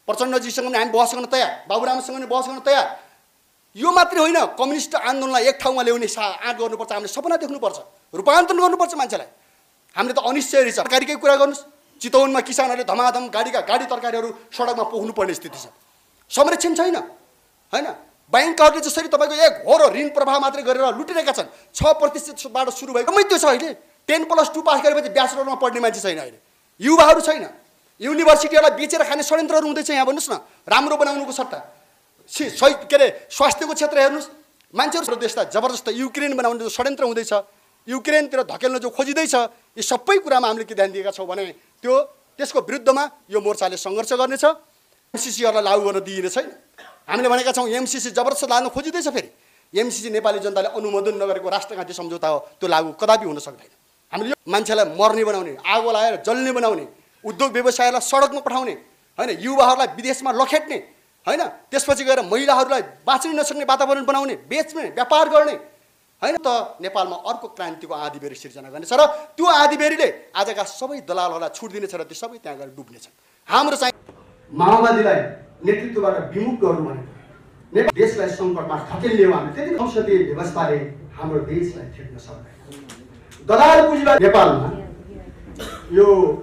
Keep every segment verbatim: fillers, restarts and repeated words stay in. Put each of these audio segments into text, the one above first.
प्रचण्डजीसँग पनि हामी बहस गर्न तयार, बाबुरामसँग पनि बहस गर्न तयार। यो मात्रै होइन, कम्युनिस्ट आन्दोलनलाई एक ठाउँमा ल्याउने सा आँट गर्नुपर्छ। हामीले सपना देख्नुपर्छ, रूपान्तरण गर्नुपर्छ मान्छेलाई। हामीले त अनिश्चय रहेछ। तरकारीकै कुरा गर्नुहोस्, चितवनमा किसानहरूले धमाधम गाडीका गाडी तरकारीहरू सडकमा पोख्नु पर्ने स्थिति छ। संरक्षण छैन होइन। ब्याङ्कहरूले जसरी तपाईँको एक घोर ऋण प्रवाह मात्रै गरेर लुटिरहेका छन्। छ प्रतिशतबाट सुरु भएको कमै त्यो छ। अहिले टेन प्लस टू पास गरेपछि ब्याचलरमा पढ्ने मान्छे छैन, अहिले युवाहरू छैन। युनिभर्सिटीहरूलाई बेचेर खाने षड्यन्त्रहरू हुँदैछ यहाँ। भन्नुहोस् न, राम्रो बनाउनुको सट्टा सही के अरे स्वास्थ्यको क्षेत्र हेर्नुहोस्, मान्छेहरू देशलाई जबरजस्त युक्रेन बनाउने जो षड्यन्त्र हुँदैछ, युक्रेनतिर धकेल्न जो खोजिँदैछ, यी सबै कुरामा हामीले के ध्यान दिएका छौँ भने त्यो त्यसको विरुद्धमा यो मोर्चाले सङ्घर्ष गर्नेछ। एमसिसीहरूलाई लागू गर्न दिइने छैन। हामीले भनेका छौँ एमसिसी जबरजस्त लाग्न खोजिँदैछ। फेरि एमसिसी नेपाली जनताले अनुमोदन नगरेको राष्ट्रघाती सम्झौता हो, त्यो लागू कदापि हुन सक्दैन। हामीले यो मान्छेलाई मर्ने बनाउने, आगो लगाएर जल्ने बनाउने, उद्योग व्यवसायलाई सडकमा पठाउने होइन, युवाहरूलाई विदेशमा लखेट्ने होइन, त्यसपछि गएर महिलाहरूलाई बाँच्न नसक्ने वातावरण बनाउने, बेच्ने, व्यापार गर्ने होइन, त नेपालमा अर्को क्रान्तिको आँधीबेहरी सिर्जना गर्नेछ। र त्यो आँधीबेहरीले आजका सबै दलालहरूलाई छुट दिनेछ र त्यो सबै त्यहाँ गएर डुब्नेछन्। हाम्रो चाहिँ माओवादीलाई नेतृत्वबाट विमुख गर्नु भनेको नेपाल देशलाई सङ्कटमा धकेल्ने हो। हामी त्यति संसदीय व्यवस्थाले हाम्रो देशलाई ठेक्न सक्दैन। दलाल पुँजीवाद नेपालमा यो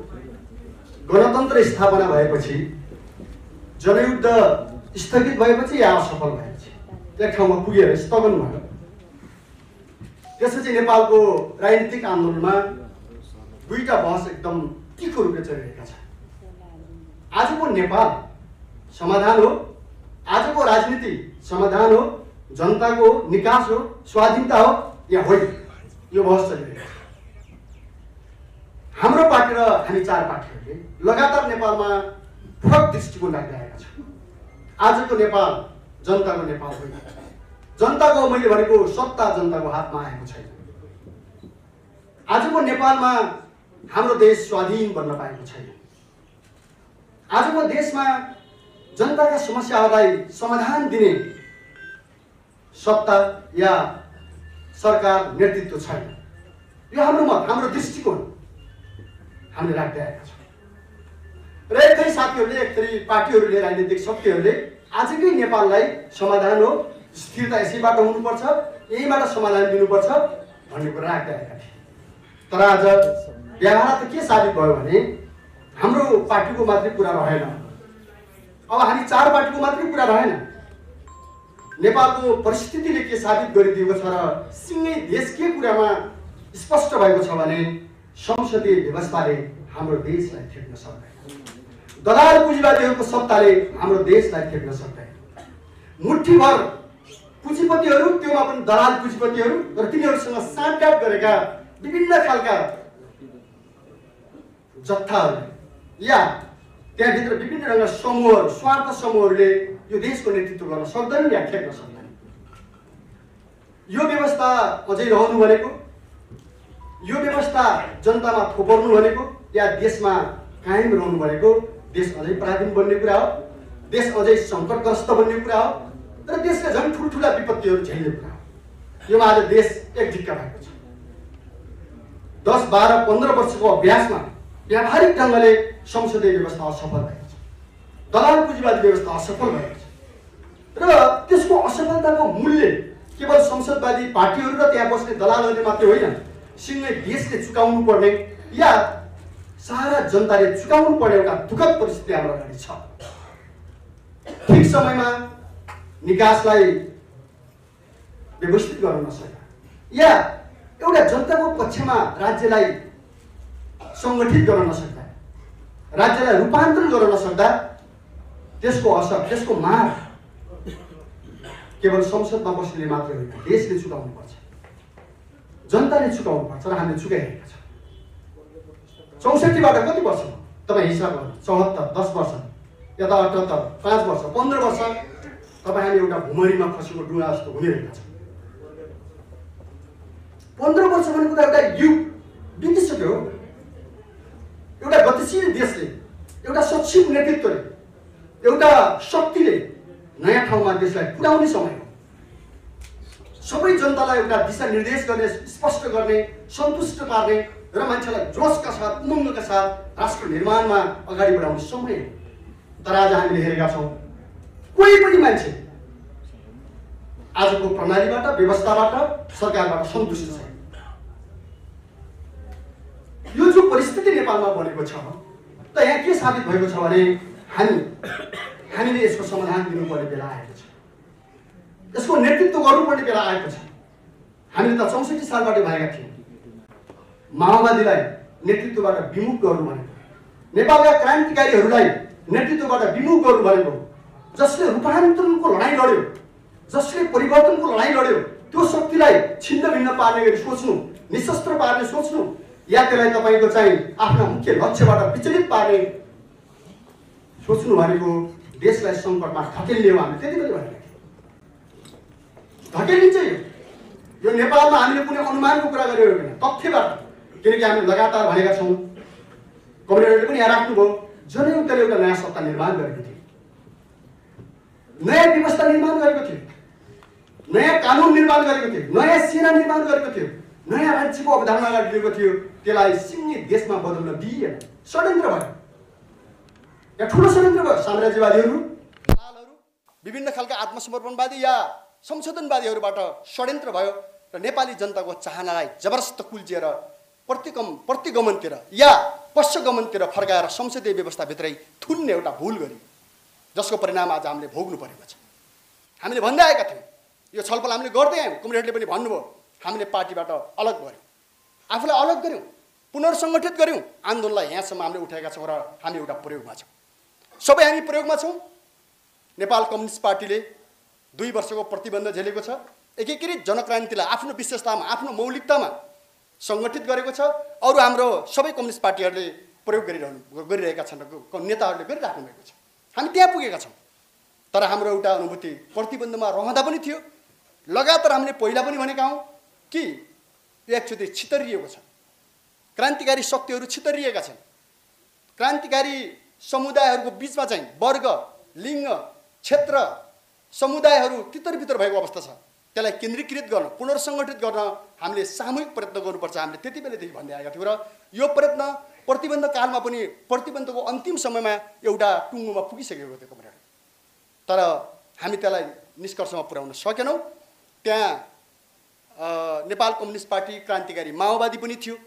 गणतन्त्र स्थापना भएपछि, जनयुद्ध स्थगित भएपछि या असफल भएपछि एक ठाउँमा पुगेर स्थगन भयो। त्यसपछि नेपालको राजनीतिक आन्दोलनमा दुईटा बहस एकदम तीखो रूपले चलिरहेका छन्। आजको नेपाल समाधान हो, आजको राजनीति समाधान हो, जनताको निकास हो, स्वाधीनता हो या होइन, यो बहस चलिरहेको छ। हाम्रो पार्टी र हामी चार पार्टीहरूले लगातार नेपालमा फरक दृष्टिकोण राख्दै आएका छौँ। आजको नेपाल जनताको नेपाल होइन। जनताको मैले भनेको सत्ता जनताको हातमा आएको छैन। आजको नेपालमा हाम्रो देश स्वाधीन बन्न पाएको छैन। आजको देशमा जनताका समस्याहरूलाई समाधान दिने सत्ता या सरकार नेतृत्व छैन। यो हाम्रो मत, हाम्रो दृष्टिकोण हामीले राख्दै आएका छौँ। र एक थरी साथीहरूले, एक थरी पार्टीहरूले, राजनीतिक शक्तिहरूले आजकै नेपाललाई समाधान हो, स्थिरता यसैबाट हुनुपर्छ, यहीबाट समाधान दिनुपर्छ भन्ने कुरा राख्दै आएका थिए। तर आज व्यवहार त के साबित भयो भने हाम्रो पार्टीको मात्रै कुरा रहेन। अब हामी चार पार्टीको मात्रै कुरा रहेन। नेपालको परिस्थितिले के साबित गरिदिएको छ र सिङ्गै देश के कुरामा स्पष्ट भएको छ भने संसदीय व्यवस्थाले हाम्रो देशलाई ठेक्न सक्दैन। दलाल पुँजीवादीहरूको सत्ताले हाम्रो देशलाई ठेक्न सक्दैन। मुठ्ठीभर पुँजीपतिहरू, त्योमा पनि दलाल पुँजीपतिहरू र तिनीहरूसँग साँठगाँठ गरेका विभिन्न खालका जत्थाहरूले या त्यहाँभित्र विभिन्न रङका समूहहरू, स्वार्थ समूहहरूले यो देशको नेतृत्व गर्न सक्दैनन् या ठेक्न सक्दैनन्। यो व्यवस्था अझै रहनु भनेको, यो व्यवस्था जनतामा थोपर्नु भनेको या देशमा कायम रहनु भनेको देश अझै पराधीन बन्ने कुरा हो, देश अझै सङ्कटग्रस्त बन्ने कुरा हो र देशका झन् ठुल्ठुला विपत्तिहरू झेल्ने कुरा हो। यो आज देश एक ढिक्का भएको छ। दस बाह्र पन्ध्र वर्षको अभ्यासमा व्यावहारिक ढङ्गले संसदीय व्यवस्था असफल भएको छ, दलाल पुँजीवादी व्यवस्था असफल भएको छ र त्यसको असफलताको मूल्य केवल संसदवादी पार्टीहरू र त्यहाँ बस्ने दलालहरूले मात्रै होइन, सिङ्गै देशले चुकाउनु पर्ने या सारा जनताले चुकाउनु पर्ने एउटा दुःखद परिस्थिति हाम्रो अगाडि छ। ठिक समयमा निकासलाई व्यवस्थित गर्न नसक्दा या एउटा जनताको पक्षमा राज्यलाई सङ्गठित गर्न नसक्दा, राज्यलाई रूपान्तरण गर्न नसक्दा त्यसको असर, त्यसको मार केवल संसदमा बस्नेले मात्रै होइन, देशले चुकाउनु पर्छ, जनताले चुकाउनु पर्छ र हामीले चुकाइरहेका छौँ। चौसठीबाट कति वर्ष तपाईँ हिसाब गर्नु, चौहत्तर, दस वर्ष या त अठहत्तर, पाँच वर्ष, पन्ध्र वर्ष तपाईँ हामी एउटा भुमरीमा खसेको डुङ्गा जस्तो घुमिरहेका छौँ। पन्ध्र वर्ष भनेको त एउटा युग बितिसक्यो। एउटा गतिशील देशले, एउटा सक्षम नेतृत्वले, एउटा शक्तिले नयाँ ठाउँमा देशलाई पुर्याउने समय हो। सबै जनतालाई एउटा दिशा निर्देश गर्ने, स्पष्ट गर्ने, सन्तुष्ट पार्ने र मान्छेलाई जोसका साथ, उमङ्गका साथ राष्ट्र निर्माणमा अगाडि बढाउने समय हो। तर आज हामीले हेरेका छौँ कोही पनि मान्छे आजको प्रणालीबाट, व्यवस्थाबाट, सरकारबाट सन्तुष्ट छैन। यो जो परिस्थिति नेपालमा बनेको छ त यहाँ के साबित भएको छ भने हामी हामीले यसको समाधान दिनुपर्ने बेला आएको छ, यसको नेतृत्व गर्नुपर्ने बेला आएको छ। हामीले त चौसठी सालबाट भएका थियौँ माओवादीलाई नेतृत्वबाट विमुख गर्नु भनेको, नेपालका क्रान्तिकारीहरूलाई नेतृत्वबाट विमुख गर्नु भनेको, जसले रूपान्तरणको लडाइँ लड्यो, जसले परिवर्तनको लडाइँ लड्यो, त्यो शक्तिलाई छिन्न भिन्न पार्ने गरी सोच्नु, निशस्त्र पार्ने सोच्नु, या त्यसलाई तपाईँको चाहिँ आफ्ना मुख्य लक्ष्यबाट विचलित पार्ने सोच्नु भनेको देशलाई सङ्कटमा धकेल्ने हो। हामीले त्यति पनि भनेका थियौँ धकेलिन्छ यो यो नेपालमा हामीले कुनै अनुमानको कुरा गरेको होइन, तथ्यबाट। किनकि हामीले लगातार भनेका छौँ, कमरेडहरूले पनि यहाँ राख्नुभयो, जनयुद्धले एउटा नयाँ सत्ता निर्माण गरेको थियो, नयाँ व्यवस्था निर्माण गरेको थियो, नयाँ कानुन निर्माण गरेको थियो, नयाँ सेना निर्माण गरेको थियो, नयाँ राज्यको अवधारणा लिएको थियो। त्यसलाई सिङ्गे देशमा बदल्न दिइएन, षड्यन्त्र भयो। यहाँ ठुलो षड्यन्त्र भयो। साम्राज्यवादीहरू, दलालहरू, विभिन्न खालका आत्मसमर्पणवादी या संशोधनवादीहरूबाट षड्यन्त्र भयो र नेपाली जनताको चाहनालाई जबरजस्त कुल्चिएर प्रतिगम प्रतिगमनतिर या पश्चगमनतिर फर्काएर संसदीय व्यवस्थाभित्रै थुन्ने एउटा भुल गरी, जसको परिणाम आज हामीले भोग्नु परेको छ। हामीले भन्दै आएका थियौँ, यो छलफल हामीले गर्दै आयौँ, कमरेडले पनि भन्नुभयो, हामीले पार्टीबाट अलग गऱ्यौँ, आफूलाई अलग गऱ्यौँ, पुनर्सङ्गठित गऱ्यौँ, आन्दोलनलाई यहाँसम्म हामीले उठाएका छौँ र हामी एउटा प्रयोगमा छौँ। सबै हामी प्रयोगमा छौँ। नेपाल कम्युनिस्ट पार्टीले दुई वर्षको प्रतिबन्ध झेलेको छ, एकीकृत जनक्रान्तिलाई आफ्नो विशेषतामा, आफ्नो मौलिकतामा सङ्गठित गरेको छ। अरू हाम्रो सबै कम्युनिस्ट पार्टीहरूले प्रयोग गरिरहनु गरिरहेका छन्, नेताहरूले गरिराख्नु भएको छ। हामी त्यहाँ पुगेका छौँ। तर हाम्रो एउटा अनुभूति प्रतिबन्धमा रहँदा पनि थियो। लगातार हामीले पहिला पनि भनेका हौँ कि यो एकचोटि छितरिएको छ, क्रान्तिकारी शक्तिहरू छितरिएका छन्। क्रान्तिकारी समुदायहरूको बिचमा चाहिँ वर्ग, लिङ्ग, क्षेत्र, समुदायहरू तितर-बितर भएको अवस्था छ। त्यसलाई केन्द्रीकृत गर्न, पुनर्सङ्गठित गर्न हामीले सामूहिक प्रयत्न गर्नुपर्छ। हामीले त्यति बेलादेखि भन्दै आएका थियौँ र यो प्रयत्न प्रतिबन्ध कालमा पनि, प्रतिबन्धको अन्तिम समयमा एउटा टुङ्गोमा पुगिसकेको थियो कमरेड। तर हामी त्यसलाई निष्कर्षमा पुर्याउन सकेनौँ। त्यहाँ नेपाल कम्युनिस्ट पार्टी, क्रान्तिकारी माओवादी पनि थियो,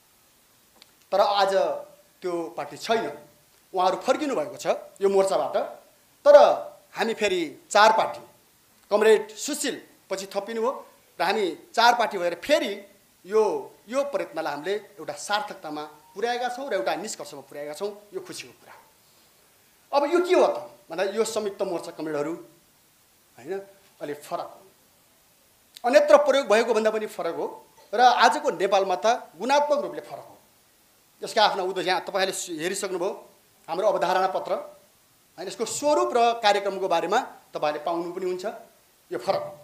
तर आज त्यो पार्टी छैन, उहाँहरू फर्किनु भएको छ यो मोर्चाबाट। तर हामी फेरि चार पार्टी, कमरेड सुशील पछि थपिनु हो र हामी चार पार्टी भएर फेरि यो यो प्रयत्नलाई हामीले एउटा सार्थकतामा पुर्याएका छौँ र एउटा निष्कर्षमा पुर्याएका छौँ। यो खुसीको कुरा हो। अब यो के हो त भन्दा यो संयुक्त मोर्चा कमरेडहरू होइन अलि फरक हो, अन्यत्र प्रयोग भएको भन्दा पनि फरक हो र आजको नेपालमा त गुणात्मक रूपले फरक हो। यसका आफ्ना उद्देश्य यहाँ तपाईँहरूले हेरिसक्नुभयो, हाम्रो अवधारणा पत्र होइन, यसको स्वरूप र कार्यक्रमको बारेमा तपाईँहरूले पाउनु पनि हुन्छ। यो फरक हो।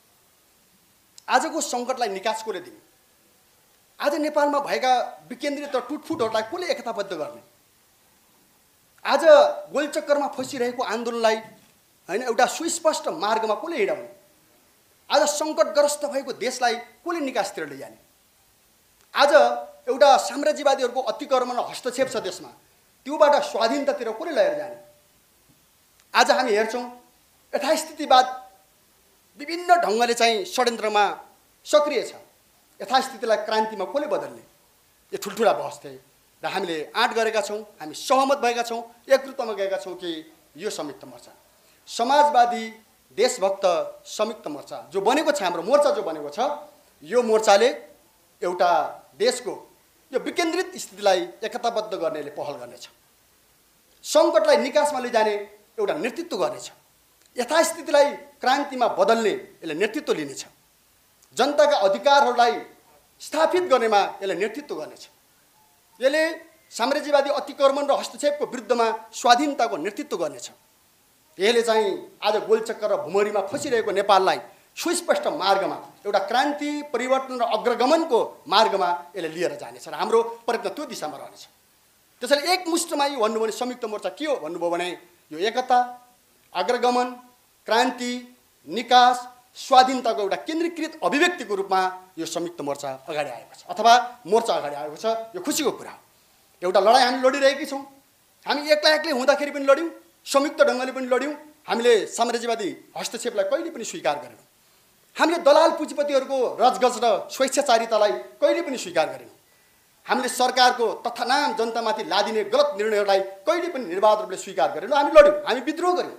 आजको सङ्कटलाई निकास कसले दिने? आज नेपालमा भएका विकेन्द्रित र टुटफुटहरूलाई कसले एकताबद्ध गर्ने? आज गोलचक्करमा फसिरहेको आन्दोलनलाई होइन एउटा सुस्पष्ट मार्गमा कसले हिँडाउने? आज सङ्कटग्रस्त भएको देशलाई कसले निकासतिर लैजाने? आज एउटा साम्राज्यवादीहरूको अतिक्रमण र हस्तक्षेप छ देशमा, त्योबाट स्वाधीनतातिर कसले लिएर जाने? आज हामी हेर्छौँ यथास्थितिवाद विभिन्न ढङ्गले चाहिँ षड्यन्त्रमा सक्रिय छ। यथास्थितिलाई क्रान्तिमा कसले बदल्ने? यो ठुल्ठुला बहस थिए र हामीले आँट गरेका छौँ, हामी सहमत भएका छौँ, एकरूपमा गएका छौँ कि यो संयुक्त मोर्चा, समाजवादी देशभक्त संयुक्त मोर्चा जो बनेको छ, हाम्रो मोर्चा जो बनेको छ, यो मोर्चाले एउटा देशको यो विकेन्द्रित स्थितिलाई एकताबद्ध गर्नेले पहल गर्नेछ, सङ्कटलाई निकासमा लैजाने एउटा नेतृत्व गर्नेछ, यथास्थितिलाई क्रान्तिमा बदल्ने यसले नेतृत्व लिनेछ, जनताका अधिकारहरूलाई स्थापित गर्नेमा यसले नेतृत्व गर्नेछ, यसले साम्राज्यवादी अतिक्रमण र हस्तक्षेपको विरुद्धमा स्वाधीनताको नेतृत्व गर्नेछ। यसले चाहिँ आज गोलचक्कर र भुमरीमा फसिरहेको नेपाललाई सुस्पष्ट मार्गमा एउटा क्रान्ति, परिवर्तन र अग्रगमनको मार्गमा यसले लिएर जानेछ र हाम्रो प्रयत्न त्यो दिशामा रहनेछ। त्यसैले एकमुष्टमा यो भन्नु भने संयुक्त मोर्चा के हो भन्नुभयो भने यो एकता, अग्रगमन, क्रान्ति, निकास, स्वाधीनताको एउटा केन्द्रीकृत अभिव्यक्तिको रूपमा यो संयुक्त मोर्चा अगाडि आएको छ अथवा मोर्चा अगाडि आएको छ। यो खुसीको कुरा हो। एउटा लडाइँ हामी लडिरहेकी छौँ। हामी एक्लै एक्लै हुँदाखेरि पनि लड्यौँ, संयुक्त ढङ्गले पनि लड्यौँ। हामीले साम्राज्यवादी हस्तक्षेपलाई कहिले पनि स्वीकार गरेनौँ। हामीले दलाल पुँजीपतिहरूको रजगज र स्वेच्छाचारितालाई कहिले पनि स्वीकार गरेनौँ। हामीले सरकारको तथानाम जनतामाथि लादिने गलत निर्णयहरूलाई कहिले पनि निर्वाध रूपले स्वीकार गरेनौँ। हामी लड्यौँ, हामी विद्रोह गऱ्यौँ,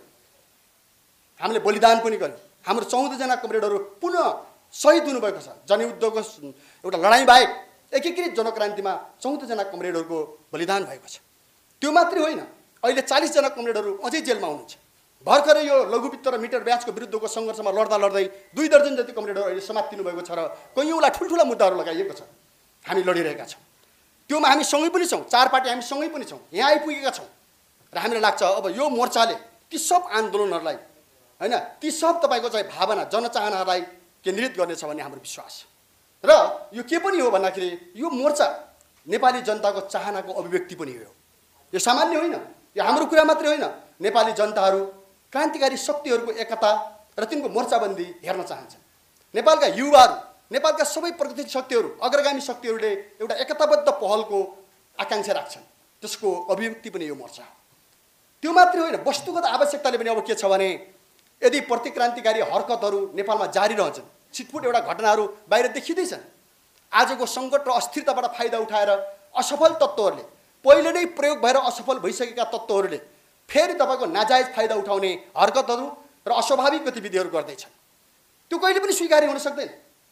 हामीले बलिदान पनि गऱ्यौँ। हाम्रो चौधजना कमरेडहरू पुनः शहीद हुनुभएको छ। जनयुद्धको एउटा लडाइँ बाहेक एकीकृत जनक्रान्तिमा चौधजना कमरेडहरूको बलिदान भएको छ। त्यो मात्रै होइन, अहिले चालिसजना कमरेडहरू अझै जेलमा हुनुहुन्छ। भर्खरै यो लघु वित्त र मिटर ब्याजको विरुद्धको सङ्घर्षमा लड्दा लड्दै दुई दर्जन जति कमरेडहरू अहिले समात्तिनु भएको छ र कैयौँलाई ठुल्ठुला मुद्दाहरू लगाइएको छ। हामी लडिरहेका छौँ, त्योमा हामी सँगै पनि छौँ, चार पार्टी हामी सँगै पनि छौँ, यहाँ आइपुगेका छौँ। र हामीलाई लाग्छ अब यो मोर्चाले ती सब आन्दोलनहरूलाई होइन, ती सब तपाईँको चाहिँ भावना जनचाहनाहरूलाई केन्द्रित गर्नेछ भन्ने हाम्रो विश्वास। र यो के पनि हो भन्दाखेरि यो मोर्चा नेपाली जनताको चाहनाको अभिव्यक्ति पनि हो। यो सामान्य होइन, यो हाम्रो कुरा मात्रै होइन। नेपाली जनताहरू क्रान्तिकारी शक्तिहरूको एकता र तिनको मोर्चाबन्दी हेर्न चाहन्छन्। नेपालका युवाहरू, नेपालका सबै प्रगतिशील शक्तिहरू, अग्रगामी शक्तिहरूले एउटा एकताबद्ध पहलको आकाङ्क्षा राख्छन्। त्यसको अभिव्यक्ति पनि यो मोर्चा हो। त्यो मात्रै होइन, वस्तुगत आवश्यकताले पनि अब के छ भने यदि प्रतिक्रान्तिकारी हरकतहरू नेपालमा जारी रहन्छन्, छिटफुट एउटा घटनाहरू बाहिर देखिँदैछन्, आजको सङ्कट र अस्थिरताबाट फाइदा उठाएर असफल तत्त्वहरूले, पहिले नै प्रयोग भएर असफल भइसकेका तत्त्वहरूले फेरि तपाईँको नाजायज फाइदा उठाउने हरकतहरू र अस्वाभाविक गतिविधिहरू गर्दैछन्। त्यो कहिले पनि स्वीकार्य हुन सक्दैन।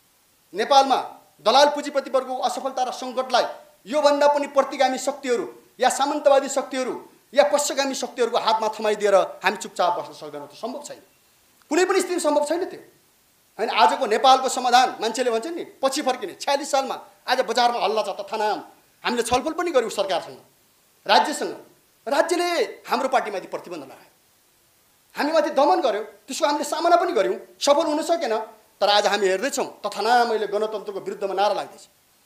नेपालमा दलाल पुँजीपतिवर्गको असफलता र सङ्कटलाई योभन्दा पनि प्रतिगामी शक्तिहरू या सामन्तवादी शक्तिहरू या पश्चगामी शक्तिहरूको हातमा थमाइदिएर हामी चुपचाप बस्न सक्दैनौँ। त्यो सम्भव छैन, कुनै पनि स्थिति सम्भव छैन त्यो होइन। आजको नेपालको समाधान मान्छेले भन्छन् नि पछि फर्किने। छयालिस सालमा आज बजारमा हल्ला छ तथानाम। हामीले छलफल पनि गऱ्यौँ सरकारसँग, राज्यसँग। राज्यले हाम्रो पार्टीमाथि प्रतिबन्ध लगायो, हामीमाथि दमन गर्यो, त्यसको हामीले सामना पनि गऱ्यौँ, सफल हुन सकेन। तर आज हामी हेर्दैछौँ तथानाम अहिले गणतन्त्रको विरुद्धमा नारा लाग्दैछ,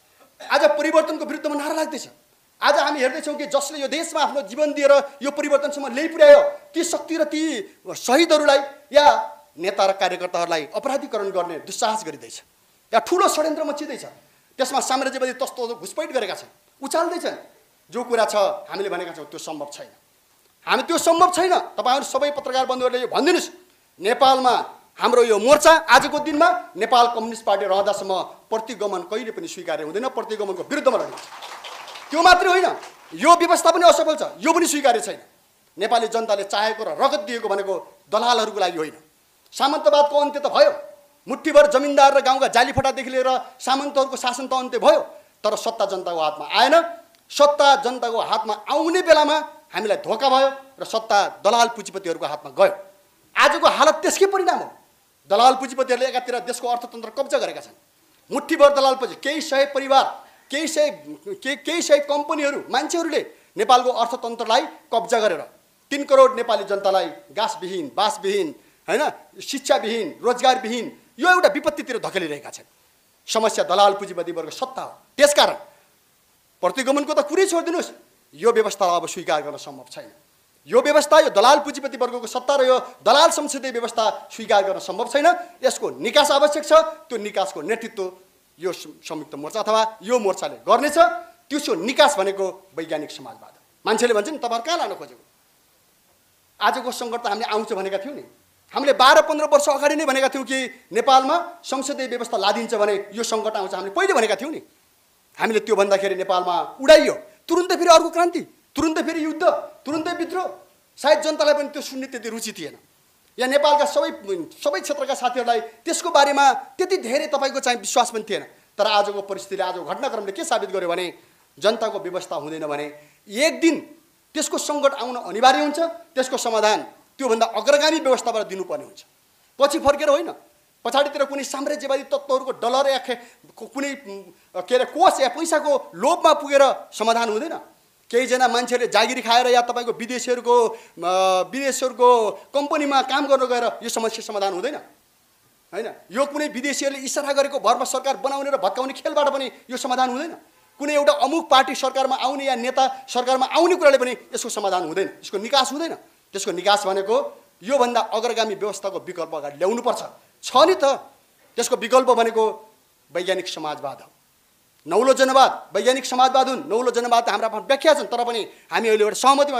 आज परिवर्तनको विरुद्धमा नारा लाग्दैछ। आज हामी हेर्दैछौँ कि जसले यो देशमा आफ्नो जीवन दिएर यो परिवर्तनसम्म ल्याइ पुर्यायो ती शक्ति र ती शहीदहरूलाई या नेता र कार्यकर्ताहरूलाई अपराधीकरण गर्ने दुस्साहस गरिँदैछ, या ठुलो षड्यन्त्र मचिँदैछ। त्यसमा साम्राज्यवादी तत्त्वहरू घुसपैठ गरेका छन्, उचाल्दैछन्। जो कुरा छ हामीले भनेका छौँ त्यो सम्भव छैन। हामी त्यो सम्भव छैन। तपाईँहरू सबै पत्रकार बन्धुहरूले यो भनिदिनुहोस्, नेपालमा हाम्रो यो मोर्चा आजको दिनमा नेपाल कम्युनिस्ट पार्टी रहँदासम्म प्रतिगमन कहिले पनि स्वीकार्य हुँदैन, प्रतिगमनको विरुद्धमा लडिन्छ। त्यो मात्रै होइन, यो व्यवस्था पनि असफल छ, यो पनि स्वीकार्य छैन। नेपाली जनताले चाहेको र रगत दिएको भनेको दलालहरूको लागि होइन। सामन्तवादको अन्त्य त भयो, मुठ्ठीभर जमिनदार र गाउँका जालीफटादेखि लिएर सामन्तहरूको शासन त अन्त्य भयो, तर सत्ता जनताको हातमा आएन। सत्ता जनताको हातमा आउने बेलामा हामीलाई धोका भयो र सत्ता दलाल पुँजीपतिहरूको हातमा गयो। आजको हालत त्यसकै परिणाम हो। दलाल पुँजीपतिहरूले एकातिर देशको अर्थतन्त्र कब्जा गरेका छन्, मुठ्ठीभर दलाल पुँजी, केही सय परिवार, केही सय के केही सय कम्पनीहरू, मान्छेहरूले नेपालको अर्थतन्त्रलाई कब्जा गरेर तीन करोड नेपाली जनतालाई घाँसविहीन, बाँसविहीन, होइन, शिक्षाविहीन, रोजगारविहीन यो एउटा विपत्तितिर धकेलिरहेका छन्। समस्या दलाल पुँजीपतिवर्ग सत्ता हो। त्यसकारण प्रतिगमनको त कुरै छोडिदिनुहोस्, यो व्यवस्थालाई अब स्वीकार गर्न सम्भव छैन। यो व्यवस्था, यो दलाल पुँजीपतिवर्गको सत्ता र यो दलाल संसदीय व्यवस्था स्वीकार गर्न सम्भव छैन। यसको निकास आवश्यक छ। त्यो निकासको नेतृत्व यो संयुक्त मोर्चा अथवा यो मोर्चाले गर्नेछ। त्यसको निकास भनेको वैज्ञानिक समाजवाद हो। मान्छेले भन्छ नि तपाईँहरू कहाँ लान खोजेको, आजको सङ्कट त हामीले आउँछ भनेका थियौँ नि। हामीले बाह्र पन्ध्र वर्ष अगाडि नै भनेका थियौँ कि नेपालमा संसदीय व्यवस्था लादिन्छ भने यो सङ्कट आउँछ, हामीले पहिले भनेका थियौँ नि। हामीले त्यो भन्दाखेरि नेपालमा उडाइयो, तुरुन्तै फेरि अर्को क्रान्ति, तुरुन्तै फेरि युद्ध, तुरुन्तै विद्रोह। सायद जनतालाई पनि त्यो सुन्ने त्यति रुचि थिएन, या नेपालका सबै सबै क्षेत्रका साथीहरूलाई त्यसको बारेमा त्यति धेरै तपाईँको चाहिँ विश्वास पनि थिएन। तर आजको परिस्थितिले, आजको घटनाक्रमले के साबित गर्यो भने जनताको व्यवस्था हुँदैन भने एक दिन त्यसको सङ्कट आउन अनिवार्य हुन्छ। त्यसको समाधान त्योभन्दा अग्रगामी व्यवस्थाबाट दिनुपर्ने हुन्छ, पछि फर्केर होइन। पछाडितिर कुनै साम्राज्यवादी तत्त्वहरूको डलर या कुनै के अरे कोष या पैसाको लोभमा पुगेर समाधान हुँदैन। केहीजना मान्छेले जागिरी खाएर या तपाईँको विदेशीहरूको विदेशीहरूको कम्पनीमा काम गर्न गएर यो समस्या समाधान हुँदैन होइन। यो कुनै विदेशीहरूले इसारा गरेको भरमा सरकार बनाउने र भत्काउने खेलबाट पनि यो समाधान हुँदैन। कुनै एउटा अमुक पार्टी सरकारमा आउने या नेता सरकारमा आउने कुराले पनि यसको समाधान हुँदैन, यसको निकास हुँदैन। त्यसको निकास भनेको योभन्दा अग्रगामी व्यवस्थाको विकल्प अगाडि ल्याउनुपर्छ। छ नि त, त्यसको विकल्प भनेको वैज्ञानिक समाजवाद हो। नौलो जनवाद वैज्ञानिक समाजवाद हुन्। नौलो जनवाद त हाम्रा व्याख्या छन्, तर पनि हामी अहिले एउटा सहमति भएका छौँ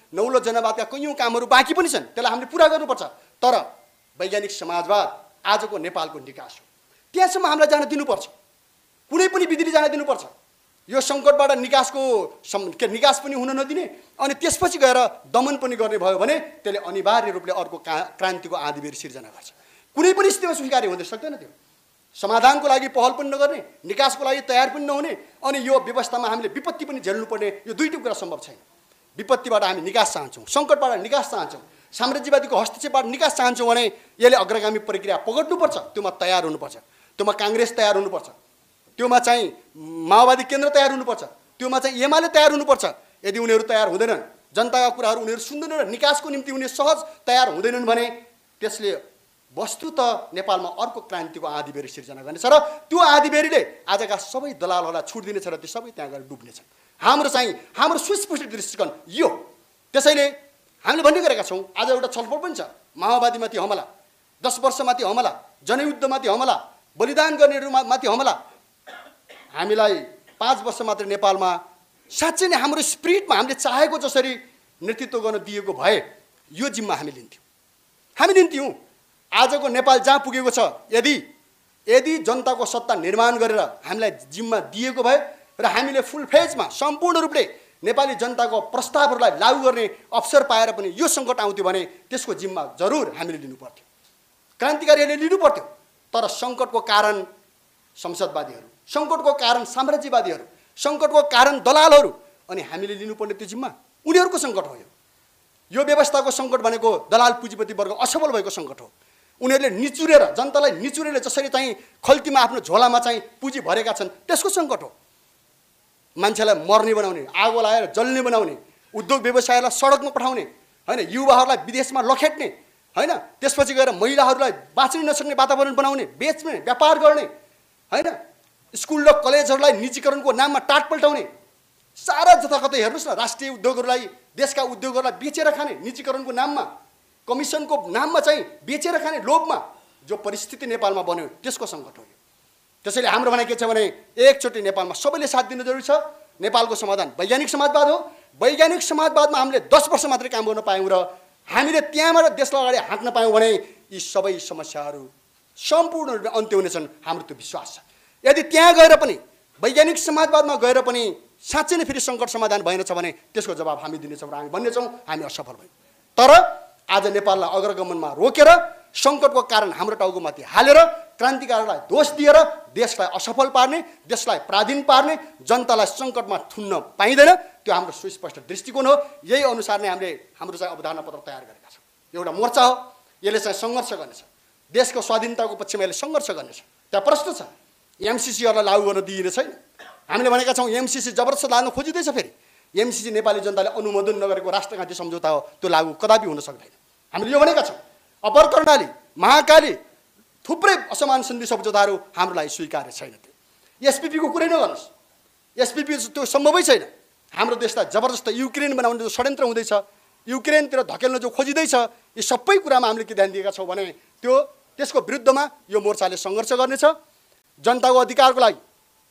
नौलो जनवादका कैयौँ कामहरू बाँकी पनि छन्, त्यसलाई हामीले पुरा गर्नुपर्छ। तर वैज्ञानिक समाजवाद आजको नेपालको निकास हो, त्यहाँसम्म हामीलाई जान दिनुपर्छ, कुनै पनि विधिले जान दिनुपर्छ। यो सङ्कटबाट निकासको के निकास पनि हुन नदिने अनि त्यसपछि गएर दमन पनि गर्ने भयो भने त्यसले अनिवार्य रूपले अर्को क्रान्तिको आँधीबेहरी सिर्जना गर्छ। कुनै पनि स्थितिमा स्वीकार्य हुन सक्दैन त्यो। समाधानको लागि पहल पनि नगर्ने, निकासको लागि तयार पनि नहुने अनि यो व्यवस्थामा हामीले विपत्ति पनि झेल्नुपर्ने, यो दुईटै कुरा सम्भव छैन। विपत्तिबाट हामी निकास चाहन्छौँ, सङ्कटबाट निकास चाहन्छौँ, साम्राज्यवादीको हस्तक्षेपबाट निकास चाहन्छौँ भने यसले अग्रगामी प्रक्रिया पगड्नुपर्छ, त्योमा तयार हुनुपर्छ, त्योमा काङ्ग्रेस तयार हुनुपर्छ, त्योमा चाहिँ माओवादी केन्द्र तयार हुनुपर्छ, त्योमा चाहिँ एमाले तयार हुनुपर्छ। यदि उनीहरू तयार हुँदैनन्, जनताका कुराहरू उनीहरू सुन्दैनन् र निकासको निम्ति उनीहरू सहज तयार हुँदैनन् भने त्यसले वस्तुतः नेपालमा अर्को क्रान्तिको आँधीबेहरी सिर्जना गर्नेछ र त्यो आँधीबेहरीले आजका सबै दलालहरूलाई छुट दिनेछ र त्यो सबै त्यहाँ गएर डुब्नेछन्। हाम्रो चाहिँ हाम्रो सुस्पष्ट दृष्टिकोण यो। त्यसैले हामीले भन्ने गरेका छौँ, आज एउटा छलफल पनि छ, माओवादीमाथि हमला, दस वर्षमाथि हमला, जनयुद्धमाथि हमला, बलिदान गर्नेहरूमाथि हमला। हामीलाई पाँच वर्ष मात्र नेपालमा साँच्चै नै हाम्रो स्पिरिटमा हामीले चाहेको जसरी नेतृत्व गर्न दिएको भए यो जिम्मा हामी लिन्थ्यौँ, हामी लिन्थ्यौँ। आजको नेपाल जहाँ पुगेको छ, यदि यदि जनताको सत्ता निर्माण गरेर हामीलाई जिम्मा दिएको भए र हामीले फुल फेजमा सम्पूर्ण रूपले नेपाली जनताको प्रस्तावहरूलाई लागू गर्ने अवसर पाएर पनि यो सङ्कट आउँथ्यो भने त्यसको जिम्मा जरुर हामीले लिनुपर्थ्यो, क्रान्तिकारीहरूले लिनुपर्थ्यो। तर सङ्कटको कारण संसदवादीहरू, सङ्कटको कारण साम्राज्यवादीहरू, सङ्कटको कारण दलालहरू अनि हामीले लिनुपर्ने त्यो जिम्मा उनीहरूको सङ्कट हो। यो व्यवस्थाको सङ्कट भनेको दलाल पुँजीपति वर्ग असफल भएको सङ्कट हो। उनीहरूले निचुरेर, जनतालाई निचुरेर जसरी चाहिँ खल्तीमा आफ्नो झोलामा चाहिँ पुँजी भरेका छन् त्यसको सङ्कट हो। मान्छेलाई मर्ने बनाउने, आगो लगाएर जल्ने बनाउने, उद्योग व्यवसायलाई सडकमा पठाउने, होइन, युवाहरूलाई विदेशमा लखेट्ने, होइन, त्यसपछि गएर महिलाहरूलाई बाँच्न नसक्ने वातावरण बनाउने, बेच्ने, व्यापार गर्ने, होइन, स्कुल र कलेजहरूलाई निजीकरणको नाममा टाट पल्टाउने, सारा जताकतै हेर्नुहोस् न, राष्ट्रिय उद्योगहरूलाई, देशका उद्योगहरूलाई बेचेर खाने, निजीकरणको नाममा, कमिसनको नाममा चाहिँ बेचेर खाने लोभमा जो परिस्थिति नेपालमा बन्यो त्यसको सङ्कट हो। त्यसैले हाम्रो भनाइ के छ भने एकचोटि नेपालमा सबैले साथ दिन जरुरी छ। नेपालको समाधान वैज्ञानिक समाजवाद हो। वैज्ञानिक समाजवादमा हामीले दस वर्ष मात्रै काम गर्न पायौँ र हामीले त्यहाँबाट देशलाई अगाडि हाँक्न पायौँ भने यी सबै समस्याहरू सम्पूर्ण रूपले अन्त्य हुनेछन्, हाम्रो त्यो विश्वास छ। यदि त्यहाँ गएर पनि वैज्ञानिक समाजवादमा गएर पनि साँच्चै नै फेरि सङ्कट समाधान भएनछ भने त्यसको जवाब हामी दिनेछौँ र हामी भन्नेछौँ हामी असफल भयौँ। तर आज नेपाललाई अग्रगमनमा रोकेर सङ्कटको कारण हाम्रो टाउकोमाथि हालेर क्रान्तिकारीलाई दोष दिएर देशलाई असफल पार्ने, देशलाई पराधीन पार्ने, जनतालाई सङ्कटमा थुन्न पाइँदैन, त्यो हाम्रो सुस्पष्ट दृष्टिकोण हो। यही अनुसार नै हामीले हाम्रो चाहिँ अवधारणा पत्र तयार गरेका छौँ। एउटा मोर्चा हो, यसले चाहिँ सङ्घर्ष गर्नेछ, देशको स्वाधीनताको पक्षमा यसले सङ्घर्ष गर्नेछ। त्यहाँ प्रश्न छ, एमसिसीहरूलाई लागू गर्न दिइने छैन। हामीले भनेका छौँ एमसिसी जबरजस्त लाग्न खोजिँदैछ। फेरि एमसिसी नेपाली जनताले अनुमोदन नगरेको राष्ट्रघाती सम्झौता हो, त्यो लागू कदापि हुन सक्दैन। हामीले यो भनेका छौँ, अप्पर कर्णाली, महाकाली, थुप्रै असमान सन्धि सम्झौताहरू हाम्रो लागि स्वीकार्य छैन। त्यो एसपिपीको कुरै नगर्नुहोस्, एसपिपी त्यो सम्भवै छैन। हाम्रो देशलाई जबरजस्त युक्रेन बनाउने जो षड्यन्त्र हुँदैछ, युक्रेनतिर धकेल्न जो खोजिँदैछ, यी सबै कुरामा हामीले के ध्यान दिएका छौँ भने त्यो त्यसको विरुद्धमा यो मोर्चाले सङ्घर्ष गर्नेछ। जनताको अधिकारको लागि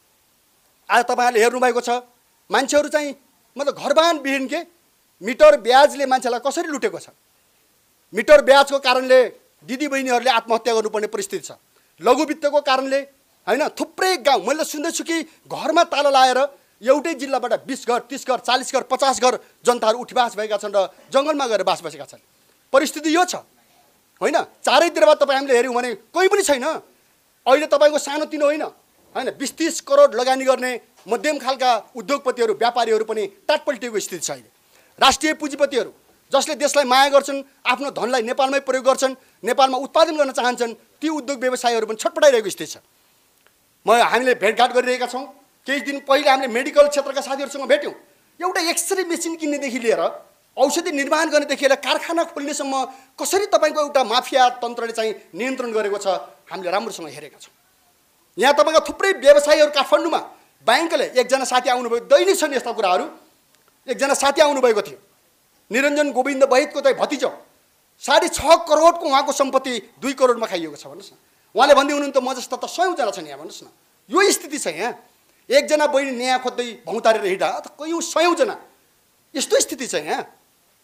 आज तपाईँहरूले हेर्नुभएको छ, मान्छेहरू चाहिँ मतलब घरबानविहीन के मिटर ब्याजले मान्छेलाई कसरी लुटेको छ। मिटर ब्याजको कारणले दिदीबहिनीहरूले आत्महत्या गर्नुपर्ने परिस्थिति छ। लघुवित्तको कारणले, होइन, थुप्रै गाउँ मैले सुन्दैछु कि घरमा ताला लाएर एउटै जिल्लाबाट बिस घर, तिस घर, चालिस घर, पचास घर जनताहरू उठिबास भएका छन् र जङ्गलमा गएर बास बसेका छन्। परिस्थिति यो छ, होइन। चारैतिरबाट तपाईँ हामीले हेऱ्यौँ भने कोही पनि छैन। अहिले तपाईँको सानोतिनो होइन, होइन, बिस तिस करोड लगानी गर्ने मध्यम खालका उद्योगपतिहरू, व्यापारीहरू पनि टाटपल्टिएको स्थिति छ अहिले। राष्ट्रिय पुँजीपतिहरू जसले देशलाई माया गर्छन्, आफ्नो धनलाई नेपालमै प्रयोग गर्छन्, नेपालमा उत्पादन गर्न चाहन्छन्, ती उद्योग व्यवसायीहरू पनि छटपटाइरहेको स्थिति छ। म हामीले भेटघाट गरिरहेका छौँ। केही दिन पहिले हामीले मेडिकल क्षेत्रका साथीहरूसँग भेट्यौँ। एउटा एक्सरे मेसिन किन्नेदेखि लिएर औषधि निर्माण गर्नेदेखि लिएर कारखाना खोल्नेसम्म कसरी तपाईँको एउटा माफिया तन्त्रले चाहिँ नियन्त्रण गरेको छ हामीले राम्रोसँग हेरेका छौँ। यहाँ तपाईँका थुप्रै व्यवसायीहरू काठमाडौँमा ब्याङ्कले एकजना साथी आउनुभयो, दैनिक छन् यस्ता कुराहरू। एकजना साथी आउनुभएको थियो, निरञ्जन गोविन्द बहितको चाहिँ भतिजो, साढे छ करोडको उहाँको सम्पत्ति दुई करोडमा खाइएको छ भन्नुहोस् न। उहाँले भन्दै हुनुहुन्छ म जस्ता त सयौँजना छन् यहाँ, भन्नुहोस् न। यो स्थिति छ यहाँ। एकजना बहिनी न्याय खोज्दै भौतारेर हिँड्दा त कयौँ सयौँजना, यस्तो स्थिति छ यहाँ।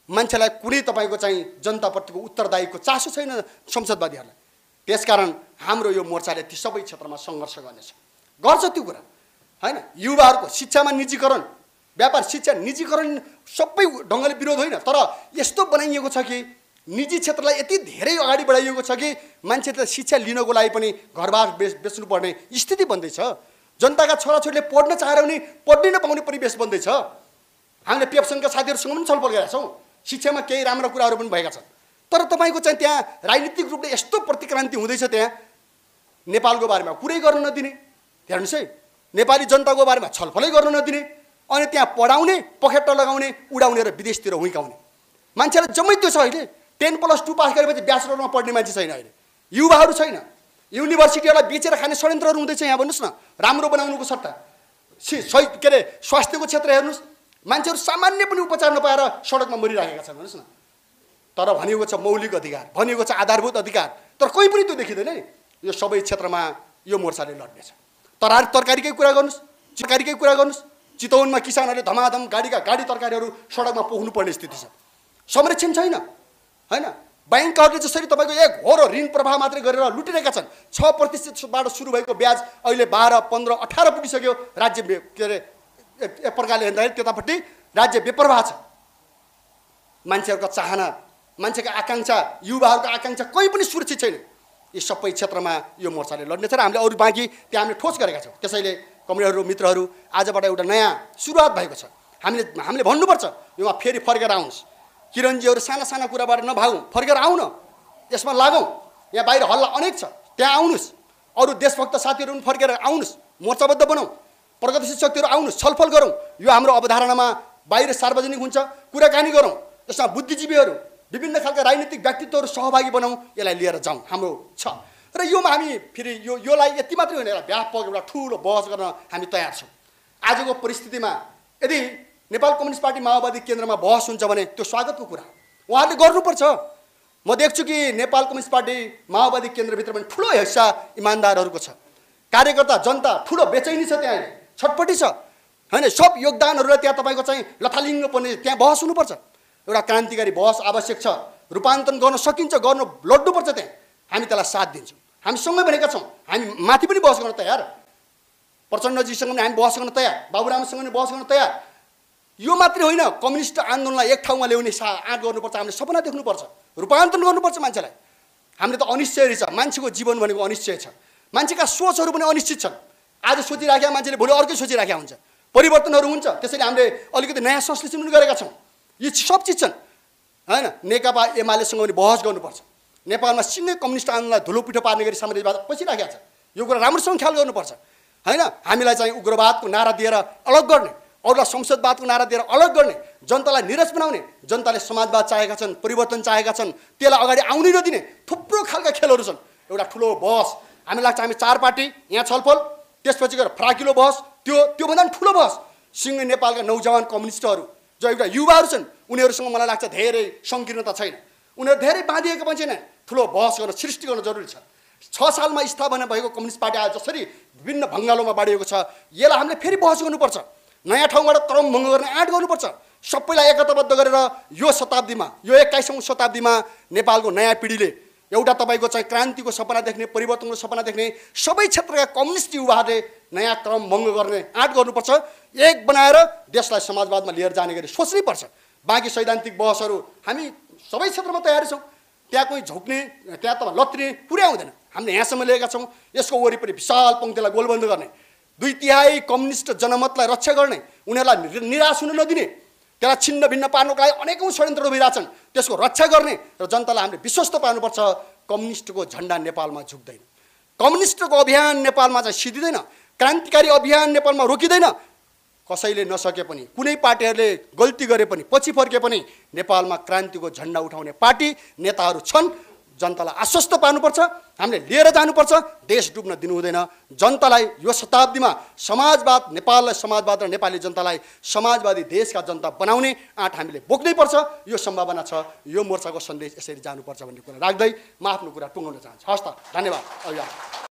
मान्छेलाई कुनै तपाईँको चाहिँ जनताप्रतिको उत्तरदायीको चासो छैन संसदवादीहरूलाई। त्यसकारण हाम्रो यो मोर्चाले ती सबै क्षेत्रमा सङ्घर्ष गर्नेछ, गर्छ त्यो कुरा होइन। युवाहरूको शिक्षामा निजीकरण, व्यापार शिक्षा निजीकरण सबै ढङ्गले विरोध होइन, तर यस्तो बनाइएको छ कि निजी क्षेत्रलाई यति धेरै अगाडि बढाइएको छ कि मान्छेले शिक्षा लिनको लागि पनि घरबार बेच बेच्नुपर्ने स्थिति बन्दैछ। जनताका छोराछोरीले पढ्न चाहेर पनि पढ्नै नपाउने परिवेश बन्दैछ। हामीले पेप्सनका साथीहरूसँग पनि छलफल गरेका छौँ, शिक्षामा केही राम्रा कुराहरू पनि भएका छन्, तर तपाईँको चाहिँ त्यहाँ राजनीतिक रूपले यस्तो प्रतिक्रान्ति हुँदैछ, त्यहाँ नेपालको बारेमा कुरै गर्न नदिने, हेर्नुहोस् है, नेपाली जनताको बारेमा छलफलै गर्न नदिने, अनि त्यहाँ पढाउने, पखेटा लगाउने, उडाउने र विदेशतिर हुइकाउने मान्छेलाई जम्मै त्यो छ। अहिले टेन प्लस टू पास गरेपछि ब्याचलरमा पढ्ने मान्छे छैन, अहिले युवाहरू छैन, युनिभर्सिटीहरूलाई बेचेर खाने षड्यन्त्रहरू हुँदैछ। यहाँ भन्नुहोस् न, राम्रो बनाउनुको सट्टा सही के अरे स्वास्थ्यको क्षेत्र हेर्नुहोस्, मान्छेहरू सामान्य पनि उपचार नपाएर सडकमा मरिरहेका छन् भन्नुहोस् न। तर भनिएको छ मौलिक अधिकार, भनिएको छ आधारभूत अधिकार, तर कोही पनि त्यो देखिँदैन नि। यो सबै क्षेत्रमा यो मोर्चाले लड्नेछ। तरकारी तरकारीकै कुरा गर्नुहोस्, तरकारीकै कुरा गर्नुहोस्, चितवनमा किसानहरूले धमाधम गाडीका गाडी तरकारीहरू सडकमा पोख्नु पर्ने स्थिति छ, संरक्षण छैन होइन। ब्याङ्कहरूले जसरी तपाईँको एक घोर ऋण प्रवाह मात्रै गरेर लुटिरहेका छन्, छ प्रतिशतबाट सुरु भएको ब्याज अहिले बाह्र पन्ध्र अठार पुगिसक्यो। राज्य के अरे एक प्रकारले हेर्दाखेरि त्यतापट्टि राज्य बेपरवाह छ। मान्छेहरूको चाहना, मान्छेको आकाङ्क्षा, युवाहरूको आकाङ्क्षा कोही पनि सुरक्षित छैन। यी सबै क्षेत्रमा यो मोर्चाले लड्नेछ र हामीले अरू बाँकी त्यहाँ हामीले ठोस गरेका छौँ। त्यसैले कमरेडहरू मित्रहरू, आजबाट एउटा नयाँ सुरुवात भएको छ। हामीले हामीले भन्नुपर्छ योमा फेरि फर्केर आउनुहोस्। किरणजीहरू साना साना कुराबाट नभागौँ, फर्केर आउँ न, यसमा लागौँ। यहाँ बाहिर हल्ला अनेक छ, त्यहाँ आउनुहोस्। अरू देशभक्त साथीहरू पनि फर्केर आउनुहोस्, मोर्चाबद्ध बनाऊँ, प्रगतिशील शक्तिहरू आउनुहोस्, छलफल गरौँ। यो हाम्रो अवधारणामा बाहिर सार्वजनिक हुन्छ, कुराकानी गरौँ। यसमा बुद्धिजीवीहरू, विभिन्न खालका राजनीतिक व्यक्तित्वहरू सहभागी बनाऊँ, यसलाई लिएर जाउँ, हाम्रो छ। र योमा हामी फेरि यो योलाई यति मात्रै होइन, एउटा व्यापक एउटा ठुलो बहस गर्न हामी तयार छौँ। आजको परिस्थितिमा यदि नेपाल कम्युनिस्ट पार्टी माओवादी केन्द्रमा बहस हुन्छ भने त्यो स्वागतको कुरा, उहाँहरूले गर्नुपर्छ। म देख्छु कि नेपाल कम्युनिस्ट पार्टी माओवादी केन्द्रभित्र पनि ठुलो हिस्सा इमान्दारहरूको छ, कार्यकर्ता जनता ठुलो बेचैनी छ, त्यहाँ छटपट्टि छ होइन। सब योगदानहरूलाई त्यहाँ तपाईँको चाहिँ लथालिङ्ग पर्ने, त्यहाँ बहस हुनुपर्छ। एउटा क्रान्तिकारी बहस आवश्यक छ, रूपान्तरण गर्न सकिन्छ, गर्न लड्नुपर्छ, त्यहाँ हामी त्यसलाई साथ दिन्छौँ। हामी सँगै भनेका छौँ, हामी माथि पनि बहस गर्न तयार, प्रचण्डजीसँग पनि हामी बहस गर्न तयार, बाबुरामसँग पनि बहस गर्न तयार। यो मात्रै होइन, कम्युनिस्ट आन्दोलनलाई एक ठाउँमा ल्याउने सा आँट गर्नुपर्छ, हामीले सपना देख्नुपर्छ, रूपान्तरण गर्नुपर्छ मान्छेलाई। हामीले त अनिश्चय रहेछ, मान्छेको जीवन भनेको अनिश्चय छ, मान्छेका सोचहरू पनि अनिश्चित छन्। आज सोचिराखेका मान्छेले भोलि अर्कै सोचिराखेका हुन्छ, परिवर्तनहरू हुन्छ। त्यसैले हामीले अलिकति नयाँ संश्लेषण पनि गरेका छौँ। यी सब चिज छन् होइन। नेकपा एमालेसँग पनि बहस गर्नुपर्छ। नेपालमा सिङ्गै कम्युनिस्ट आन्दोलनलाई धुलो पिठो पार्ने गरी साम्राज्यवाद पसिराखेको छ, यो कुरा राम्रोसँग ख्याल गर्नुपर्छ होइन। हामीलाई चाहिँ उग्रवादको नारा दिएर अलग गर्ने, अरूलाई संसदवादको नारा दिएर अलग गर्ने, जनतालाई निरस बनाउने, जनताले समाजवाद चाहेका छन्, परिवर्तन चाहेका छन्, त्यसलाई अगाडि आउनै नदिने थुप्रो खालका खेलहरू छन्। एउटा ठुलो बहस हामी लाग्छ, हामी चार पार्टी यहाँ छलफल, त्यसपछि गएर फराकिलो बहस, त्यो त्योभन्दा पनि ठुलो बहस सिङ्गै नेपालका नौजवान कम्युनिस्टहरू जो एउटा युवाहरू छन्, उनीहरूसँग मलाई लाग्छ धेरै सङ्कीर्णता छैन, उनीहरू धेरै बाँधिएका पनि छैन। ठुलो बहस गर्न, सृष्टि गर्न जरुरी छ। छ सालमा स्थापना भएको कम्युनिस्ट पार्टी आज जसरी विभिन्न भङ्गालोमा बाँडिएको छ, यसलाई हामीले फेरि बहस गर्नुपर्छ। नयाँ ठाउँबाट क्रमभङ्ग गर्ने आँट गर्नुपर्छ। सबैलाई एकताबद्ध गरेर यो शताब्दीमा, यो एक्काइसौँ शताब्दीमा नेपालको नयाँ पिँढीले एउटा तपाईँको चाहिँ क्रान्तिको सपना देख्ने, परिवर्तनको सपना देख्ने, सबै क्षेत्रका कम्युनिस्ट युवाहरूले नयाँ क्रमभङ्ग गर्ने आँट गर्नुपर्छ। एक बनाएर देशलाई समाजवादमा लिएर जाने गरी सोच्नै पर्छ। बाँकी सैद्धान्तिक बहसहरू हामी सबै क्षेत्रमा तयार छौँ, त्यहाँ कोही झुक्ने, त्यहाँ त लत्रिने पुरै आउँदैन। हामीले यहाँसम्म लिएका छौँ, यसको वरिपरि विशाल पङ्क्तिलाई गोलबन्द गर्ने, दुई तिहाई कम्युनिस्ट जनमतलाई रक्षा गर्ने, उनीहरूलाई निराश हुन नदिने, त्यसलाई छिन्न भिन्न पार्नुको लागि अनेकौँ षड्यन्त्रहरू भइरहेछन्, त्यसको रक्षा गर्ने र जनतालाई हामीले विश्वस्त पार्नुपर्छ। कम्युनिस्टको झन्डा नेपालमा झुक्दैन, कम्युनिस्टको अभियान नेपालमा चाहिँ सिद्धिँदैन, क्रान्तिकारी अभियान नेपालमा रोकिँदैन। कसैले नसके पनि, कुनै पार्टीहरूले गल्ती गरे पनि, पछि फर्के पनि नेपालमा क्रान्तिको झन्डा उठाउने पार्टी नेताहरू छन्। जनतालाई आश्वस्त पार्नुपर्छ, हामीले लिएर जानुपर्छ, देश डुब्न दिनु हुँदैन। जनतालाई यो शताब्दीमा समाजवाद, नेपाललाई समाजवाद र नेपाली जनतालाई समाजवादी देशका जनता बनाउने आँट हामीले बोक्नै पर्छ। यो सम्भावना छ। यो मोर्चाको सन्देश यसरी जानुपर्छ भन्ने कुरा राख्दै म आफ्नो कुरा टुङ्गाउन चाहन्छु। हस् त, धन्यवाद।